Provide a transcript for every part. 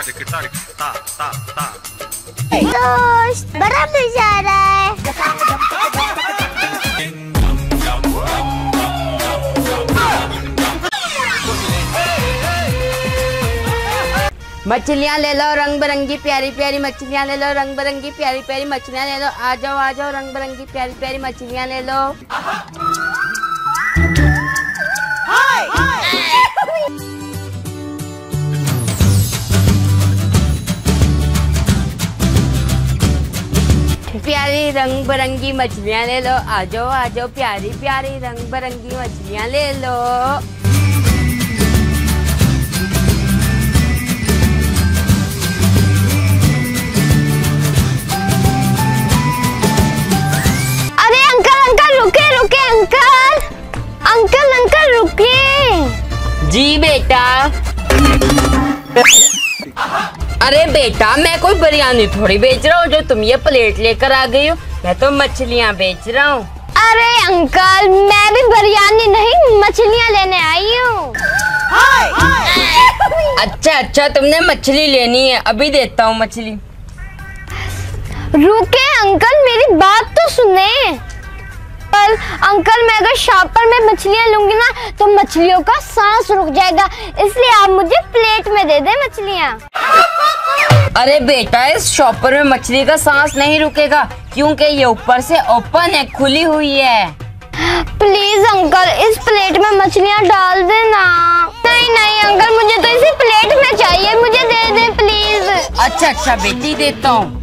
दोस्त बड़ा मजा आ रहा है। मछलियाँ ले लो रंग बिरंगी प्यारी प्यारी मछलियाँ ले लो, रंग बिरंगी प्यारी प्यारी मछलियाँ ले लो। आ जाओ रंग बिरंगी प्यारी प्यारी मछलियाँ ले लो। प्यारी रंग बिरंगी मछलियाँ ले लो। आ जाओ प्यारी प्यारी रंग बिरंगी मछलियाँ ले लो। अंकल रुकिए। जी बेटा। अरे बेटा मैं कोई बिरयानी थोड़ी बेच रहा हूँ जो तुम ये प्लेट लेकर आ गई हो। मैं तो मछलियाँ बेच रहा हूँ। अरे अंकल मैं भी बिरयानी नहीं मछलियाँ लेने आई हूँ। अच्छा तुमने मछली लेनी है, अभी देता हूँ मछली। रुके अंकल मेरी बात तो सुने। अंकल मैं अगर शॉपर में मछलियाँ लूंगी ना तो मछलियों का सांस रुक जाएगा, इसलिए आप मुझे प्लेट में दे दें मछलियाँ। अरे बेटा इस शॉपर में मछली का सांस नहीं रुकेगा क्योंकि ये ऊपर से ओपन है, खुली हुई है। प्लीज अंकल इस प्लेट में मछलियाँ डाल देना। नहीं अंकल मुझे तो इसी प्लेट में चाहिए, मुझे दे दे प्लीज। अच्छा बेटी देता हूँ।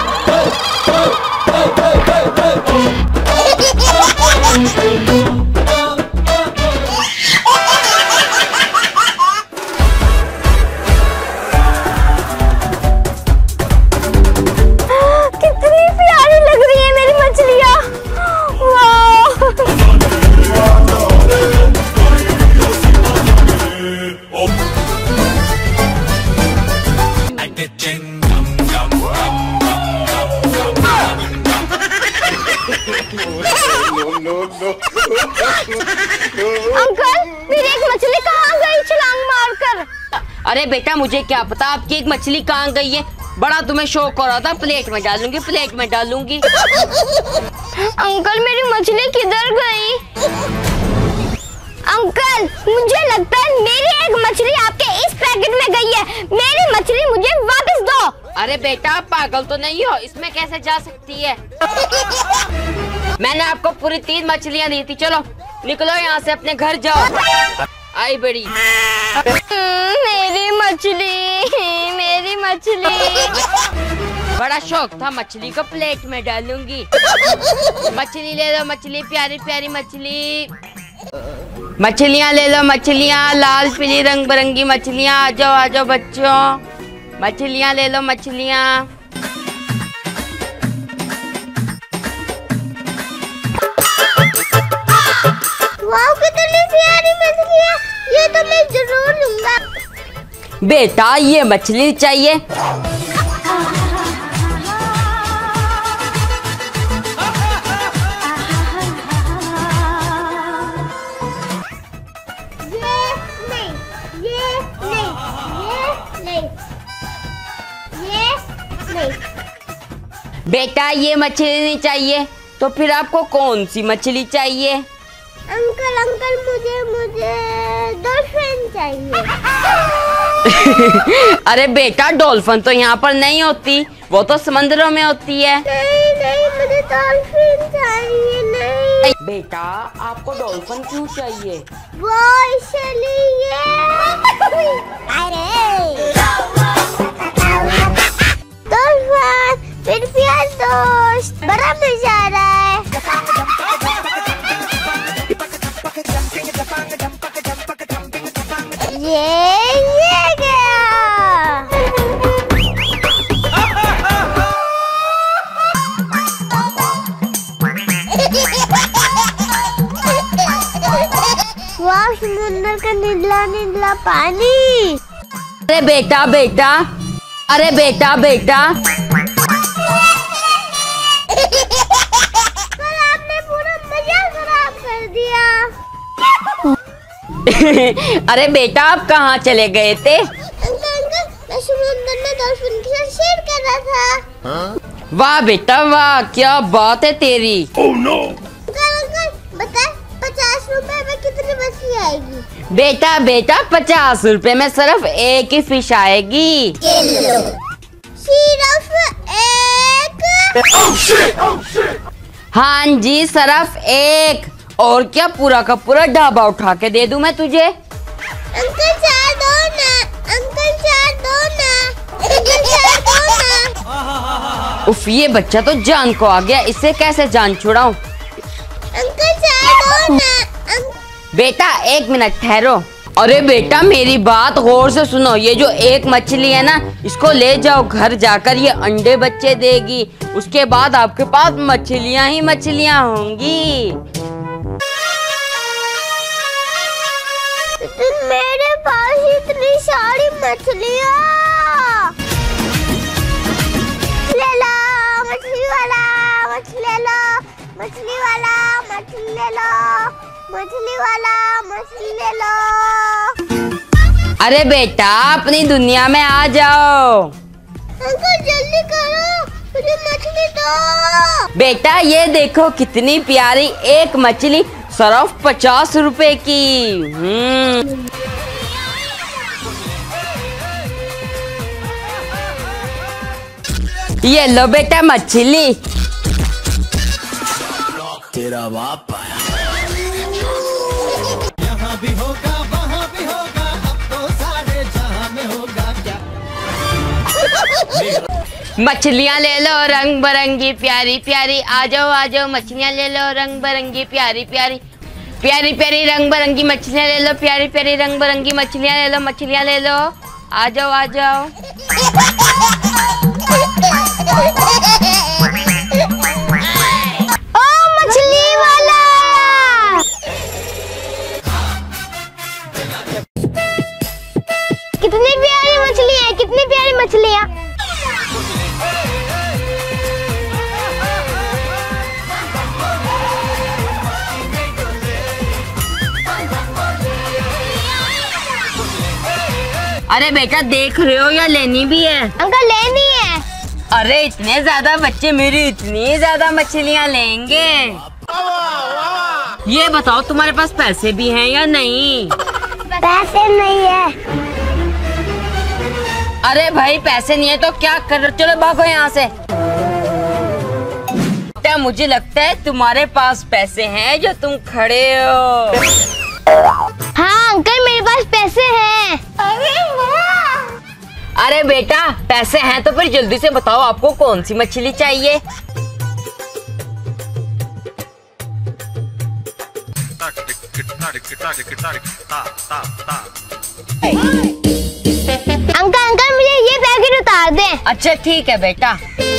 कितनी प्यारी लग रही है मेरी मछलियाँ। अंकल मेरी एक मछली कहाँ गई छलांग मारकर? अरे बेटा मुझे क्या पता आपकी एक मछली कहाँ गई है। बड़ा तुम्हें शौक हो रहा था प्लेट में डालूंगी। अंकल मेरी मछली किधर गई? अंकल मुझे लगता है मेरी एक मछली आपके इस पैकेट में गई है। मेरी मछली मुझे वापस दो। अरे बेटा पागल तो नहीं हो, इसमें कैसे जा सकती है? मैंने आपको पूरी 3 मछलियाँ दी थी। चलो निकलो यहाँ से, अपने घर जाओ। आई बड़ी मेरी मछली। बड़ा शौक था मछली को प्लेट में डालूंगी। मछली ले लो, मछली प्यारी प्यारी मछली। मछलियाँ ले लो, मछलियाँ लाल पीली रंग बिरंगी मछलियाँ। आ जाओ बच्चों, मछलियाँ ले लो मछलियाँ। वाह कितनी प्यारी मछलियाँ, ये तो मैं जरूर लूंगा। बेटा ये मछली चाहिए। बेटा ये मछली नहीं चाहिए तो फिर आपको कौन सी मछली चाहिए? अंकल मुझे डॉल्फिन चाहिए। अरे बेटा डॉल्फिन तो यहाँ पर नहीं होती, वो तो समंदरों में होती है। नहीं मुझे डॉल्फिन चाहिए। नहीं बेटा आपको डॉल्फिन क्यों चाहिए? वो इसलिए। डॉल्फिन फिर प्यार दोस्त बड़ा मजा आ रहा है। ये गया। वाह समुद्र का नीला नीला पानी। अरे बेटा अरे बेटा कल आपने पूरा मजा खराब कर दिया। अरे बेटा आप कहाँ चले गए थे? अंकल मैं समुद्र में डॉल्फिन के साथ शेयर कर रहा था। वाह बेटा वाह, क्या बात है तेरी। अंकल बता 50 रुपए में कितनी मछली आएगी? बेटा बेटा 50 रुपए में सिर्फ एक ही फिश आएगी। सिर्फ एक? हाँ जी सिर्फ एक। और क्या पूरा का पूरा ढाबा उठा के दे दूं मैं तुझे? अंकल चार दो ना, अंकल चार दो ना, अंकल चार दो ना। उफ, ये बच्चा तो जान को आ गया, इससे कैसे जान छुड़ाऊं? अंकल चाय दो ना। बेटा 1 मिनट ठहरो। अरे बेटा मेरी बात गौर से सुनो, ये जो एक मछली है ना, इसको ले जाओ घर जाकर, ये अंडे बच्चे देगी। उसके बाद आपके पास मछलियां ही मछलियां होंगी। मेरे पास इतनी सारी मछलियाँ। ले लो मछली वाला, मछली ले लो, मछली वाला, मछली ले लो, मछली वाला, मछली ले लो। अरे बेटा अपनी दुनिया में आ जाओ। अंकल जल्दी करो, मुझे मछली दो। बेटा ये देखो कितनी प्यारी एक मछली, सिर्फ 50 रुपए की। ये लो बेटा मछली। तेरा बाप आया। यहाँ भी होगा वहाँ भी होगा, अब तो सारे जहाँ में होगा क्या। मछलियाँ ले लो रंग बिरंगी प्यारी प्यारी, आ जाओ आ जाओ मछलियाँ ले लो रंग बिरंगी प्यारी प्यारी, प्यारी प्यारी रंग बिरंगी मछलियाँ ले लो, प्यारी प्यारी रंग बिरंगी मछलियाँ ले लो, मछलियाँ ले लो, आ जाओ आ जाओ। ओ मछली वाला, कितनी प्यारी मछली है, कितनी प्यारी मछलियाँ। अरे बेटा देख रहे हो या लेनी भी है? अंकल लेनी है। अरे इतने ज्यादा बच्चे मेरी इतनी ज्यादा मछलियाँ लेंगे? ये बताओ तुम्हारे पास पैसे भी हैं या नहीं? पैसे नहीं है। अरे भाई पैसे नहीं है तो क्या कर रहे हो? चलो भागो यहाँ से। क्या मुझे लगता है तुम्हारे पास पैसे हैं जो तुम खड़े हो। हाँ अंकल मेरे पास पैसे हैं। अरे बेटा पैसे हैं तो फिर जल्दी से बताओ आपको कौन सी मछली चाहिए? अंकल अंकल मुझे ये पैकेट उतार दें। अच्छा ठीक है बेटा।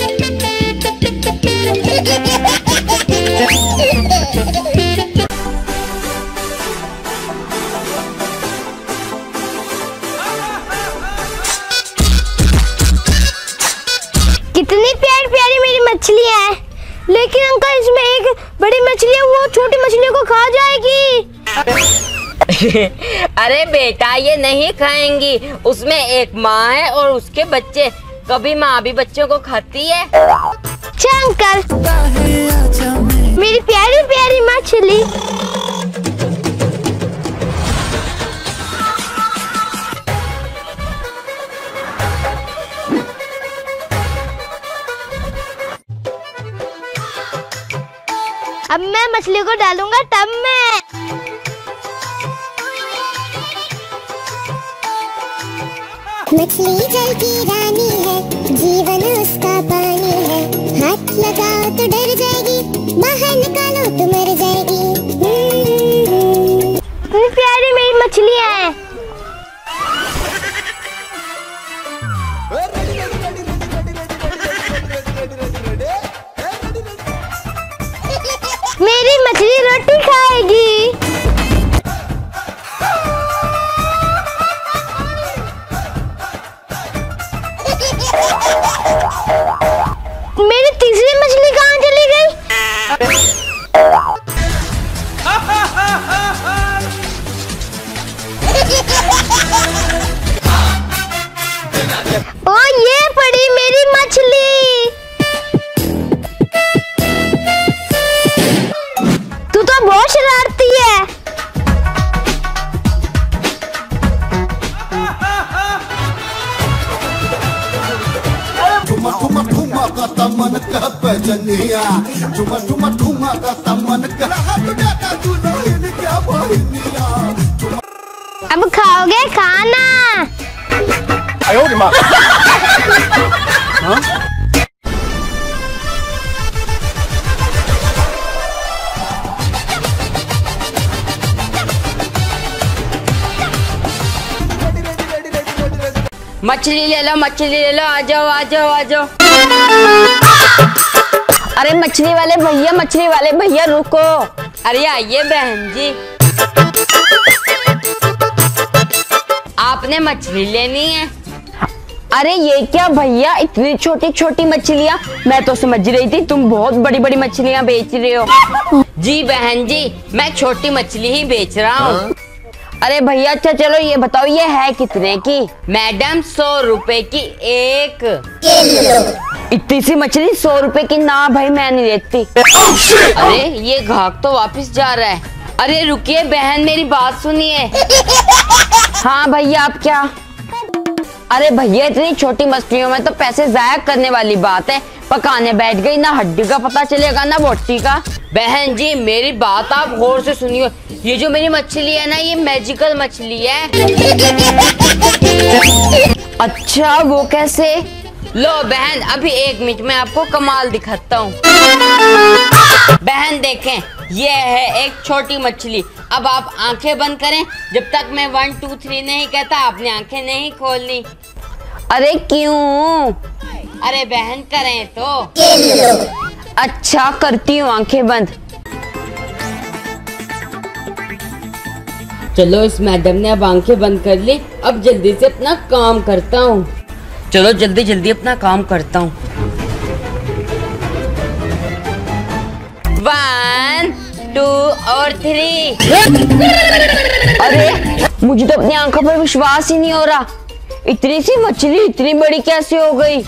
कितनी प्यारी प्यारी मेरी मछलियाँ हैं, लेकिन अंकल इसमें एक बड़ी मछली है, वो छोटी मछलियों को खा जाएगी। अरे बेटा ये नहीं खाएंगी, उसमें एक माँ है और उसके बच्चे, कभी माँ भी बच्चों को खाती है? अच्छा अंकल मेरी प्यारी प्यारी मछली। अब मैं मछली को डालूंगा टब में। मछली जल की रानी है, जीवन उसका पानी है, हाथ लगाओ तो डर जाएगी, बाहर निकालो तो मर जाएगी। इतनी प्यारी मेरी मछलियाँ हैं। मेरी मछली रोटी खाएगी। मेरी तीसरी मछली कहाँ चली गई? का तमन का पजनिया ठुमा ठुमा ठुमा का तमन का हाथ डाटा तू नहीं क्या बहनिया। अब खाओगे खाना? आयो रे माँ। मछली ले लो, आ जाओ आ जाओ आ जाओ। अरे मछली वाले भैया रुको। अरे आइए बहन जी, आपने मछली लेनी है? अरे ये क्या भैया, इतनी छोटी छोटी मछलियाँ? मैं तो समझ रही थी तुम बहुत बड़ी बड़ी मछलियाँ बेच रहे हो। जी बहन जी, मैं छोटी मछली ही बेच रहा हूँ। अरे भैया अच्छा चलो ये बताओ ये है कितने की? मैडम 100 रुपए की एक। इतनी सी मछली 100 रुपए की? ना भाई मैं नहीं लेती। अरे ये ग्राहक तो वापस जा रहा है। अरे रुकिए बहन, मेरी बात सुनिए। हाँ भैया आप क्या? अरे भैया इतनी छोटी मछलियों में तो पैसे जाया करने वाली बात है। पकाने बैठ गई, ना हड्डी का पता चलेगा ना बोटी का। बहन जी मेरी बात आप गौर से सुनिए। ये जो मेरी मछली है ना, ये मैजिकल मछली है। अच्छा वो कैसे? लो बहन, अभी 1 मिनट में आपको कमाल दिखाता हूँ। बहन देखें, ये है एक छोटी मछली। अब आप आंखें बंद करें, जब तक मैं 1 2 3 नहीं कहता आपने आंखें नहीं खोलनी। अरे क्यों? अरे बहन करें तो। अच्छा करती हूँ आंखें बंद। चलो इस मैडम ने अब आंखें बंद कर ली, अब जल्दी से अपना काम करता हूँ। चलो जल्दी जल्दी अपना काम करता हूँ। 1 2 और 3। अरे मुझे तो अपनी आंखों पर विश्वास ही नहीं हो रहा। इतनी सी मछली इतनी बड़ी कैसे हो गई?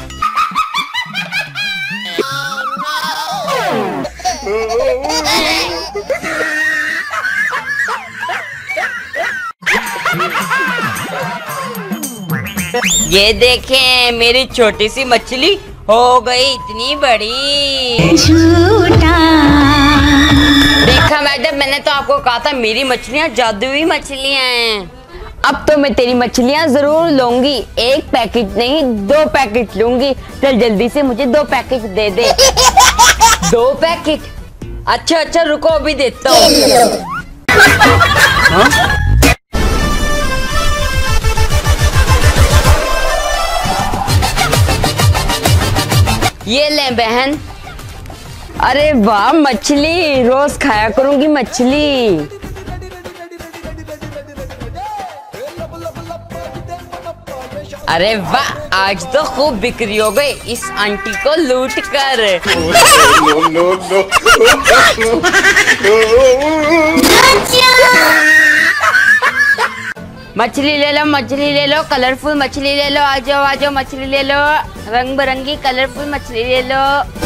ये देखें, मेरी छोटी सी मछली हो गई इतनी बड़ी। देखा मैडम, मैंने तो आपको कहा था मेरी मछलियाँ जादुई मछलियाँ हैं। अब तो मैं तेरी मछलियाँ जरूर लूंगी। 1 पैकेट नहीं 2 पैकेट लूंगी। चल जल्दी से मुझे 2 पैकेट दे दे। 2 पैकेट? अच्छा रुको अभी देता हूँ। ये ले बहन। अरे वाह मछली, रोज खाया करूंगी मछली। अरे वाह, आज तो खूब बिक्री हो गई इस आंटी को लूट कर। मछली ले लो, कलरफुल मछली ले लो। आ जाओ मछली ले लो, रंग बिरंगी कलरफुल मछली ले लो।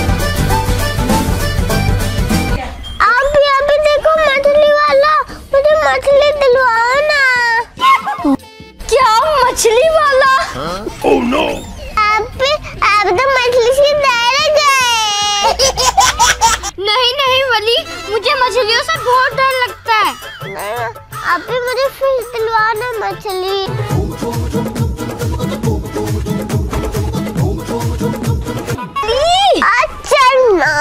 आप यहाँ पे देखो मछली वाला, मुझे मछली दिलवाओ ना। क्या मछली वाला? Oh no! आप तो मछली से डर गए। नहीं वली, मुझे मछलियों से बहुत डर लगता है। आप भी मुझे फिर दिलवाना मछली। अच्छा ना।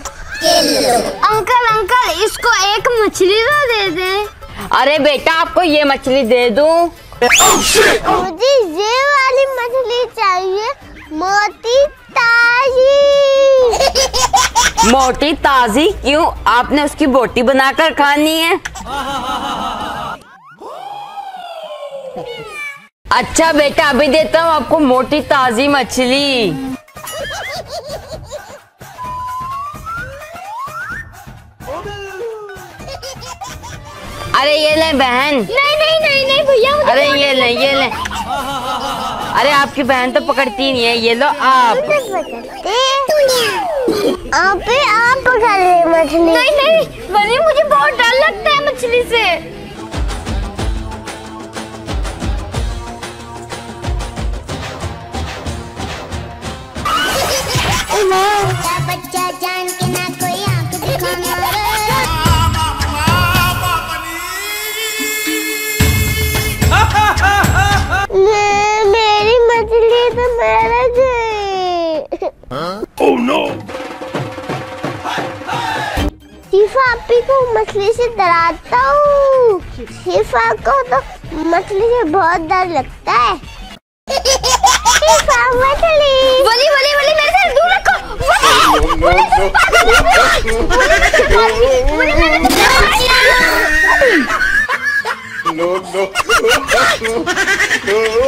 अंकल इसको एक मछली तो दे दे। अरे बेटा आपको ये मछली दे दूं? मुझे ये वाली मछली चाहिए, मोटी ताजी। मोटी ताजी क्यों? आपने उसकी बोटी बनाकर खानी है? अच्छा बेटा अभी देता हूँ आपको मोटी ताजी मछली। अरे ये ले बहन। नहीं भैया। अरे ये ले। अरे आपकी बहन तो पकड़ती नहीं है, ये लो आप। आप पकड़ रहे मछली। नहीं वली, मुझे बहुत डर लगता है मछली से। बच्चा जान के ना कोई आंख दिखाना मेरी मछली तो मर गई। Oh no! शिफा आपी को मछली से डराता हूँ। शिफा को तो मछली से बहुत डर लगता है। शिफा मछली वली वली वली मेरे से दूर रखो। No, no.